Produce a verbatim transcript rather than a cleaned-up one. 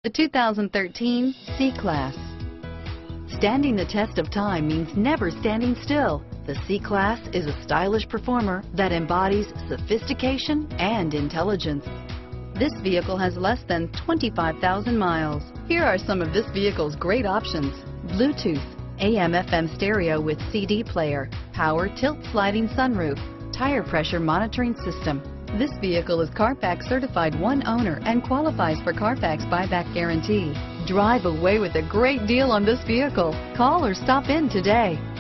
The two thousand thirteen C-Class. Standing the test of time means never standing still. The C-Class is a stylish performer that embodies sophistication and intelligence. This vehicle has less than twenty-five thousand miles. Here are some of this vehicle's great options: Bluetooth, A M F M stereo with C D player, power tilt sliding sunroof, tire pressure monitoring system. This vehicle is Carfax certified one owner and qualifies for Carfax buyback guarantee. Drive away with a great deal on this vehicle. Call or stop in today.